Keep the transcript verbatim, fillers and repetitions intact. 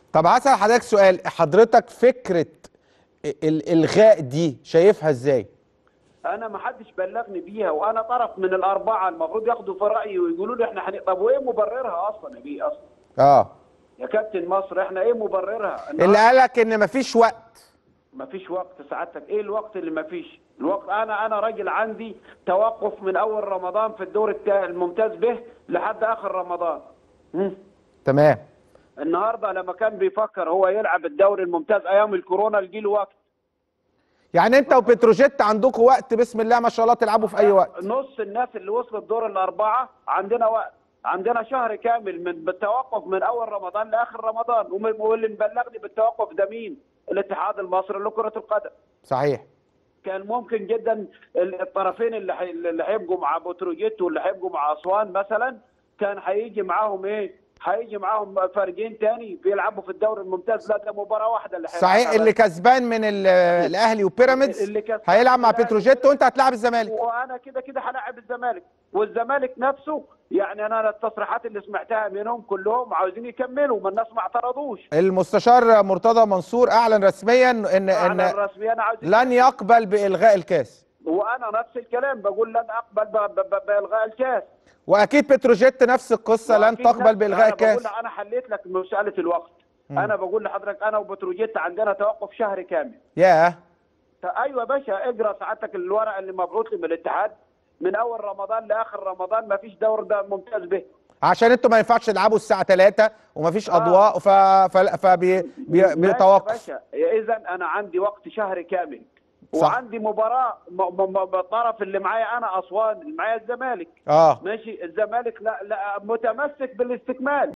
طب هسأل حضرتك سؤال، حضرتك فكرة الإلغاء دي شايفها ازاي؟ انا ما حدش بلغني بيها، وانا طرف من الاربعه المفروض ياخدوا في رايي ويقولوا لي احنا حن... طب وايه مبررها اصلا يا بيه اصلا؟ اه يا كابتن مصر احنا ايه مبررها اللي النهارده؟ قالك ان مفيش وقت. مفيش وقت سعادتك، ايه الوقت اللي مفيش؟ الوقت انا انا راجل عندي توقف من اول رمضان في الدور التا- الممتاز به لحد اخر رمضان. مم. تمام. النهارده لما كان بيفكر هو يلعب الدوري الممتاز ايام الكورونا لقي له وقت. يعني انت وبتروجيت عندكم وقت بسم الله ما شاء الله تلعبوا في اي وقت. نص الناس اللي وصلت دور الاربعه عندنا وقت، عندنا شهر كامل من بالتوقف من اول رمضان لاخر رمضان، وم- واللي مبلغني بالتوقف ده مين؟ الاتحاد المصري لكره القدم. صحيح. كان ممكن جدا الطرفين اللي حي... اللي هيبقوا مع بتروجيت واللي هيبقوا مع اسوان مثلا، كان هيجي معاهم ايه؟ هيجي معاهم فريقين تاني بيلعبوا في الدوري الممتاز. لا ده مباراه واحده اللي صحيح، هيلعبها اللي بس. كسبان من ال- الاهلي وبيراميدز اللي كسبان هيلعب من مع الاهلي بتروجيت وانت هتلعب الزمالك. وانا كده كده هلاعب الزمالك، والزمالك نفسه يعني انا التصريحات اللي سمعتها منهم كلهم عاوزين يكملوا، ما الناس ما اعترضوش. المستشار مرتضى منصور اعلن رسميا ان اعلن ان رسميا عاوز لن يقبل بالغاء الكاس. وانا نفس الكلام بقول لن اقبل ب- ب- ب- بالغاء الكاس. واكيد بتروجيت نفس القصه لن واكيد تقبل نفس بالغاء انا بقول الكاس. لك انا حليت لك مساله الوقت. مم. انا بقول لحضرتك انا وبتروجيت عندنا توقف شهر كامل. ياه. ايوه يا باشا، اقرا سعادتك الورق اللي مبعوث لي من الاتحاد من اول رمضان لاخر رمضان ما فيش دور ده ممتاز به. عشان انتوا ما ينفعش تلعبوا الساعه ثلاثة ومفيش آه. اضواء ف... ف... فبي... بي... ماشي يا بيتوقف. باشا، اذا انا عندي وقت شهر كامل. صح. وعندي مباراه م- م- م- الطرف اللي معايا انا اسوان اللي معايا الزمالك. اه ماشي، الزمالك لا لا متمسك بالاستكمال.